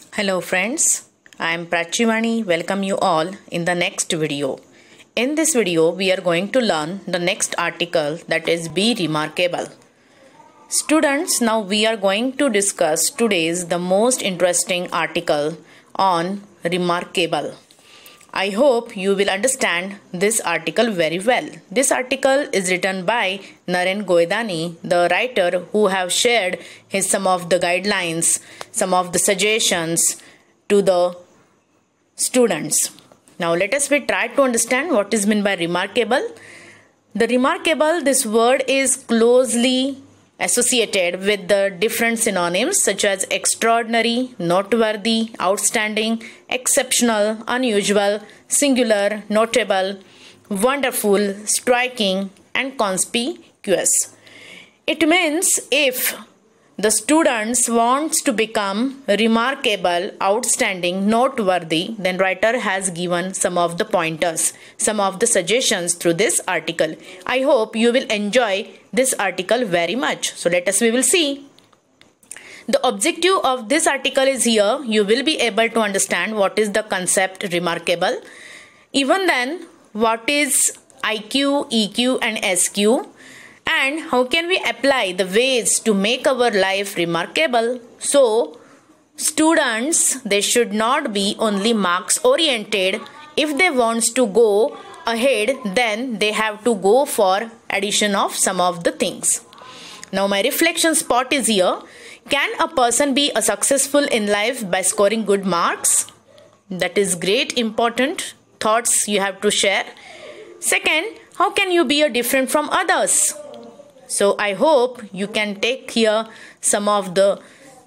Hello friends, I am Prachivani. Welcome you all in the next video. In this video, we are going to learn the next article, that is be remarkable. Students, now we are going to discuss today's the most interesting article on remarkable. I hope you will understand this article very well. This article is written by Naren Goidani, the writer who have shared some of the guidelines, some of the suggestions to the students. Now let us try to understand what is meant by remarkable. The remarkable, this word is closely associated with the different synonyms such as extraordinary, noteworthy, outstanding, exceptional, unusual, singular, notable, wonderful, striking, and conspicuous. It means if the students wants to become remarkable, outstanding, noteworthy, then writer has given some of the pointers, some of the suggestions through this article. I hope you will enjoy this article very much. So we will see. The objective of this article is here. You will be able to understand what is the concept remarkable. Even then, what is IQ, EQ and SQ, and how can we apply the ways to make our life remarkable. So, students, they should not be only marks oriented. If they want to go ahead, then they have to go for addition of some of the things. Now my reflection spot is here. Can a person be successful in life by scoring good marks? That is great important thoughts you have to share. Second, how can you be different from others? So I hope you can take here some of the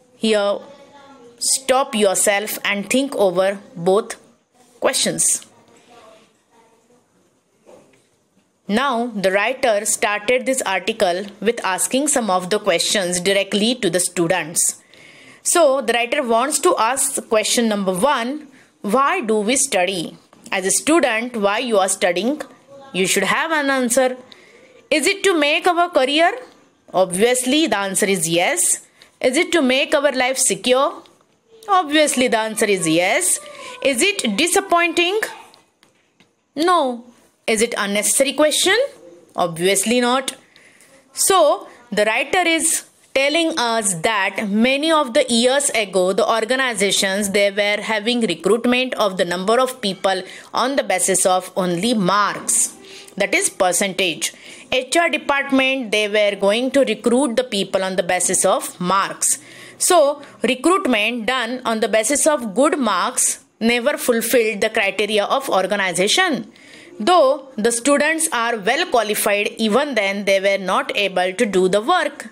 stop yourself and think over both questions. Now the writer started this article with asking some of the questions directly to the students. So the writer wants to ask question number 1, why do we study? As a student, why you are studying? You should have an answer. Is it to make our career? Obviously the answer is yes. Is it to make our life secure? Obviously the answer is yes. Is it disappointing? No. Is it unnecessary question? Obviously not. So the writer is telling us that many of the years ago the organizations, they were having recruitment of the number of people on the basis of only marks. That is percentage. HR department, they were going to recruit the people on the basis of marks. So recruitment done on the basis of good marks never fulfilled the criteria of organization. Though the students are well qualified, even then they were not able to do the work.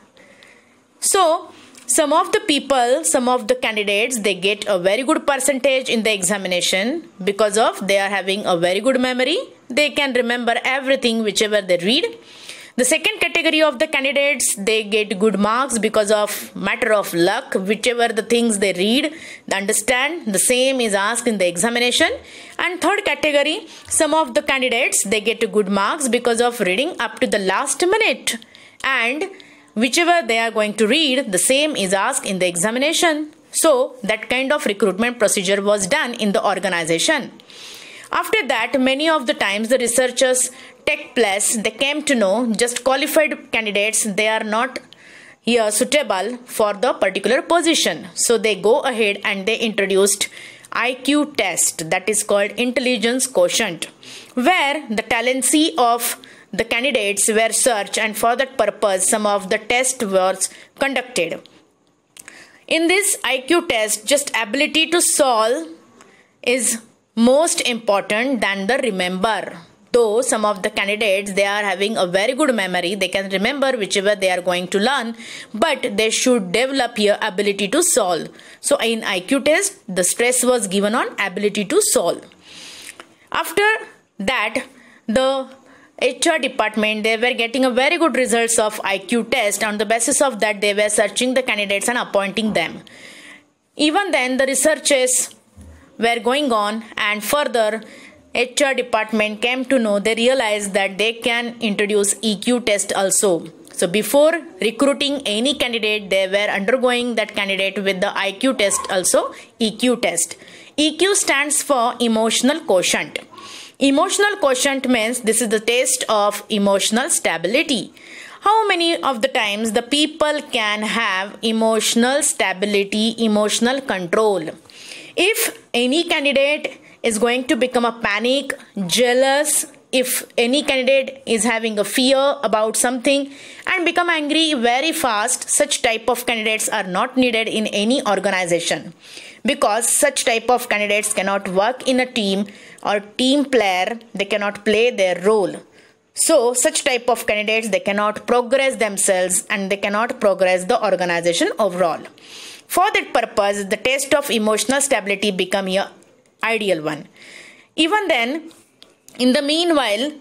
So some of the people, some of the candidates, they get a very good percentage in the examination because of they are having a very good memory. They can remember everything whichever they read. The second category of the candidates, they get good marks because of matter of luck. Whichever the things they read, they understand, the same is asked in the examination. And third category, some of the candidates, they get good marks because of reading up to the last minute. And whichever they are going to read, the same is asked in the examination. So that kind of recruitment procedure was done in the organization. After that, many of the times the researchers take place, they came to know just qualified candidates, they are not here suitable for the particular position. So they go ahead and they introduced IQ test, that is called intelligence quotient, where the talency of the candidates were searched, and for that purpose some of the test was conducted. In this IQ test, just ability to solve is most important than the remember. Though some of the candidates, they are having a very good memory, they can remember whichever they are going to learn, but they should develop here ability to solve. So in IQ test, the stress was given on ability to solve. After that, the HR department, they were getting a very good results of IQ test. On the basis of that, they were searching the candidates and appointing them. Even then, the researches were going on, and further HR department came to know, they realized that they can introduce EQ test also. So before recruiting any candidate, they were undergoing that candidate with the IQ test, also EQ test. EQ stands for emotional quotient. Emotional quotient means this is the test of emotional stability. How many of the times the people can have emotional stability, emotional control? If any candidate is going to become a panic, jealous, if any candidate is having a fear about something and become angry very fast, such type of candidates are not needed in any organization, because such type of candidates cannot work in a team or team player, they cannot play their role. So such type of candidates, they cannot progress themselves and they cannot progress the organization overall. For that purpose, the test of emotional stability become an ideal one. Even then, in the meanwhile,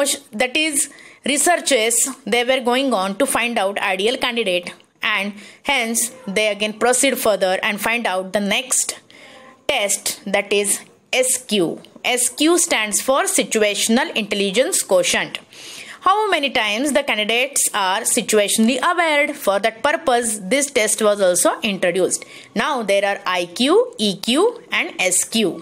researchers, they were going on to find out ideal candidate, and hence they again proceed further and find out the next test, that is SQ. SQ stands for situational intelligence quotient. How many times the candidates are situationally aware? For that purpose, this test was also introduced. Now there are IQ, EQ and SQ.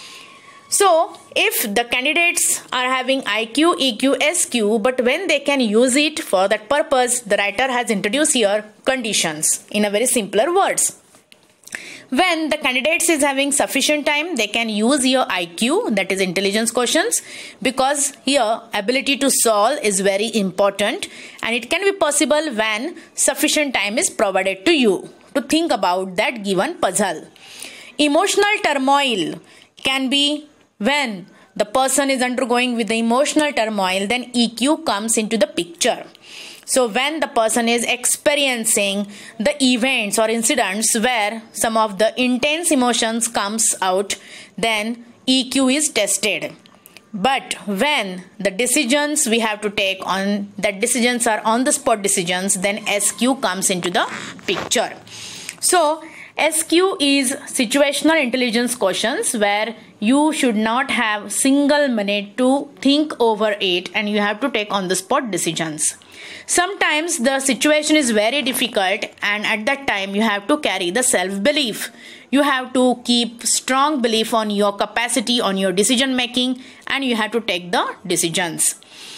So if the candidates are having IQ, EQ, SQ, but when they can use it for that purpose, the writer has introduced here conditions in a very simpler words. When the candidates is having sufficient time, they can use here IQ, that is intelligence quotients, because here ability to solve is very important, and it can be possible when sufficient time is provided to you to think about that given puzzle. Emotional turmoil can be when the person is undergoing with the emotional turmoil, then EQ comes into the picture. So when the person is experiencing the events or incidents where some of the intense emotions comes out, then EQ is tested. But when the decisions we have to take on, that decisions are on the spot decisions, then SQ comes into the picture. So SQ is situational intelligence quotients, where you should not have single minute to think over it and you have to take on the spot decisions. Sometimes the situation is very difficult, and at that time you have to carry the self-belief. You have to keep strong belief on your capacity, on your decision making, and you have to take the decisions.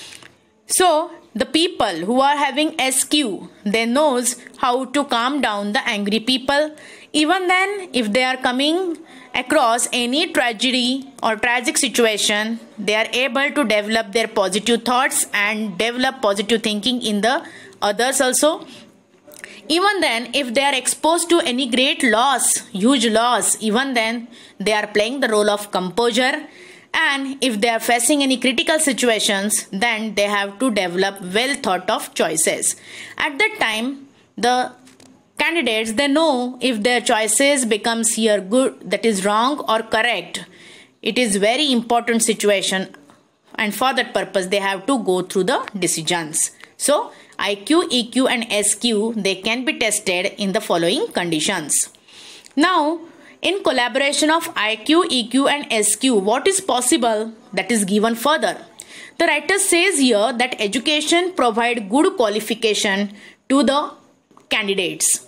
So the people who are having SQ, they knows how to calm down the angry people. Even then, if they are coming across any tragedy or tragic situation, they are able to develop their positive thoughts and develop positive thinking in the others also. Even then, if they are exposed to any great loss, huge loss, even then they are playing the role of composure. And if they are facing any critical situations, then they have to develop well thought of choices. At that time, the candidates, they know if their choices becomes here good, that is wrong or correct. It is very important situation, and for that purpose they have to go through the decisions. So IQ, EQ and SQ, they can be tested in the following conditions. Now in collaboration of IQ, EQ and SQ, what is possible, that is given further. The writer says here that education provide good qualification to the candidates.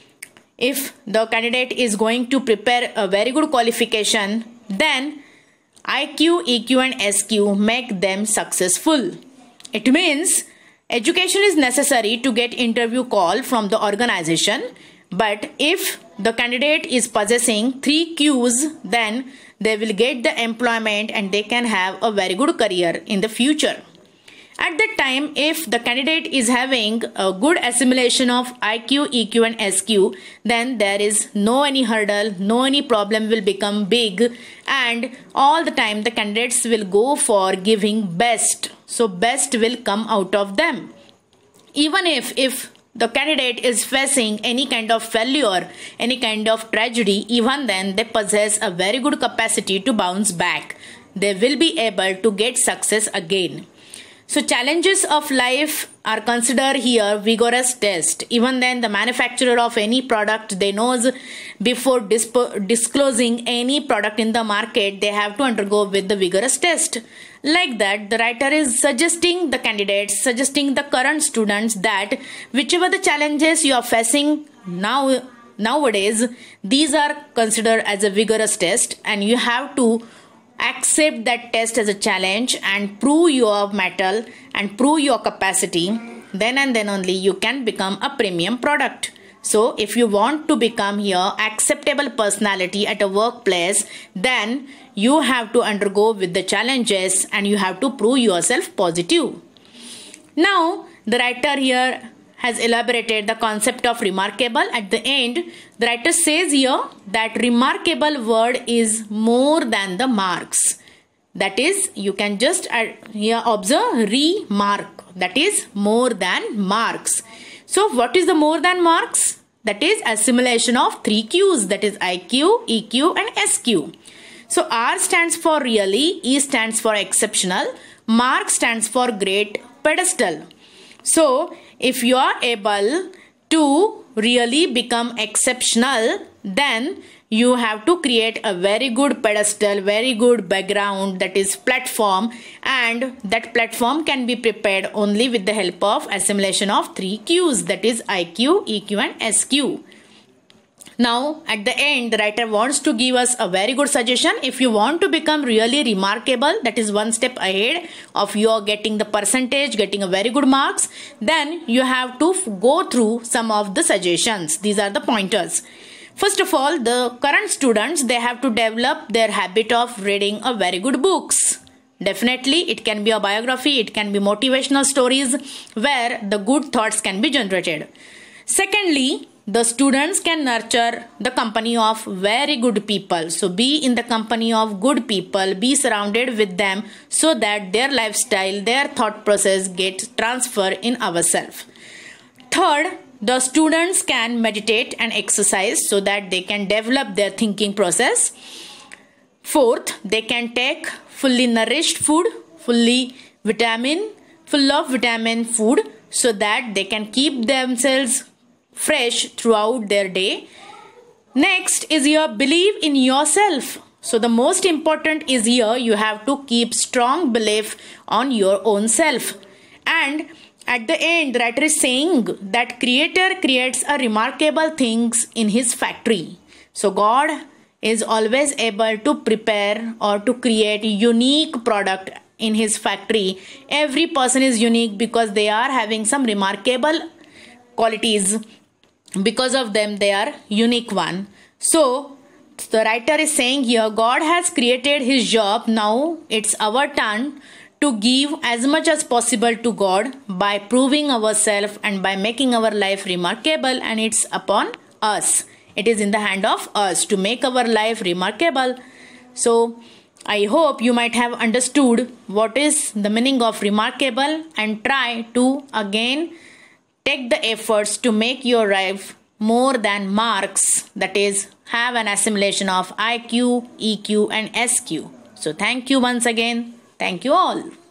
If the candidate is going to prepare a very good qualification, then IQ, EQ and SQ make them successful. It means education is necessary to get interview call from the organization, but if the candidate is possessing 3 Qs, then they will get the employment and they can have a very good career in the future. At that time, if the candidate is having a good assimilation of IQ, EQ and SQ, then there is no any hurdle, no any problem will become big, and all the time the candidates will go for giving best. So best will come out of them. Even if the candidate is facing any kind of failure, any kind of tragedy, even then they possess a very good capacity to bounce back. They will be able to get success again. So challenges of life are considered here vigorous test. Even then, the manufacturer of any product, they knows before disclosing any product in the market, they have to undergo with the vigorous test. Like that, the writer is suggesting the candidates, suggesting the current students that whichever the challenges you are facing nowadays, these are considered as a vigorous test, and you have to accept that test as a challenge and prove your mettle and prove your capacity. Then and then only you can become a premium product. So if you want to become here acceptable personality at a workplace, then you have to undergo with the challenges and you have to prove yourself positive. Now the writer here has elaborated the concept of remarkable. At the end, the writer says here that remarkable word is more than the marks. That is, you can just here observe remark. That is more than marks. So what is the more than marks? That is assimilation of 3 Qs. That is IQ, EQ and SQ. So R stands for really, E stands for exceptional, mark stands for great, pedestal. So if you are able to really become exceptional, then you have to create a very good pedestal, very good background, that is platform, and that platform can be prepared only with the help of assimilation of 3 Qs, that is IQ, EQ and SQ. Now at the end, the writer wants to give us a very good suggestion. If you want to become really remarkable, that is one step ahead of your getting the percentage, getting a very good marks, then you have to go through some of the suggestions. These are the pointers. First of all, the current students, they have to develop their habit of reading a very good books. Definitely it can be a biography, it can be motivational stories where the good thoughts can be generated. Secondly, the students can nurture the company of very good people. So be in the company of good people, be surrounded with them so that their lifestyle, their thought process gets transferred in ourselves. Third, the students can meditate and exercise so that they can develop their thinking process. Fourth, they can take fully nourished food, full of vitamin food so that they can keep themselves fresh throughout their day. Next is your belief in yourself. So the most important is here you have to keep strong belief on your own self. And at the end, the writer is saying that creator creates a remarkable things in his factory. So God is always able to prepare or to create a unique product in his factory. Every person is unique because they are having some remarkable qualities. Because of them, they are unique one. So the writer is saying here, God has created his job. Now it's our turn to give as much as possible to God by proving ourselves and by making our life remarkable, and it's upon us. It is in the hand of us to make our life remarkable. So I hope you might have understood what is the meaning of remarkable and try to again take the efforts to make your life more than marks, that is, have an assimilation of IQ, EQ and SQ. So thank you once again. Thank you all.